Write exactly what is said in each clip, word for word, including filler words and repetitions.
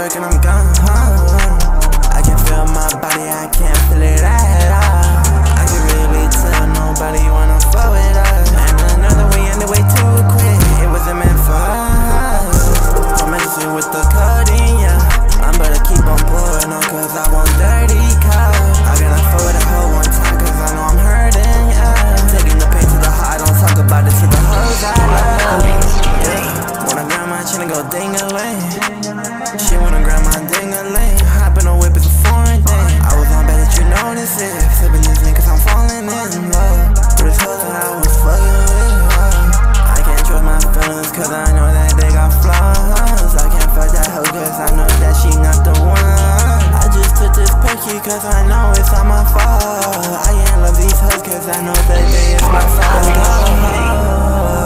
perk and I'm gone. I can feel my body, I can't feel it at all. I can really tell nobody wanna fuck with us. And another we ended way too quick. It wasn't meant for us. I'm messing with the codeine, yeah. I'm better keep on pouring on cause I want dirty cars. I gotta fuck with a hoe one time cause I know I'm hurting, yeah. Taking the pain to the heart, I don't talk about it to the hoes I love. Yeah, wanna grab my chin and go ding-a-ling. She wanna grab my ding-a-ling. Hop in a whip is a foreign thing. I was on bad that you notice it. Sipping this thing cause I'm falling in love. But it's hoe that I was fucking with, uh. I can't trust my feelings cause I know that they got flaws. I can't fuck that hoe cause I know that she not the one. I just took this perky cause I know it's not my fault. I ain't love these hoes cause I know that they is my fault.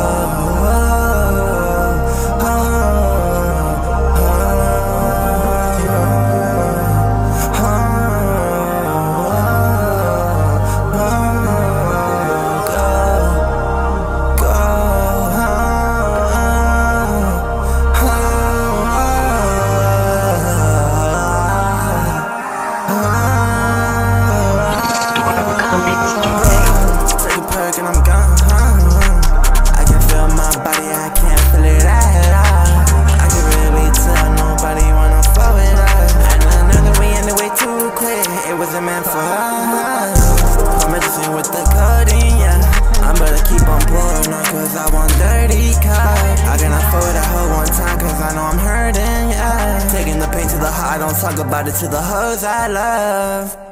And I'm gone. I can feel my body, I can't feel it at all. I can really tell nobody wanna fuck with us. And another we ended way too quick. It wasn't meant for us. I'm messing with the codeine, yeah. I'm better keep on pouring on cause I want dirty cars. I gotta fuck with a hoe one time cause I know I'm hurting, yeah. Taking the pain to the heart, I don't talk about it to the hoes I love.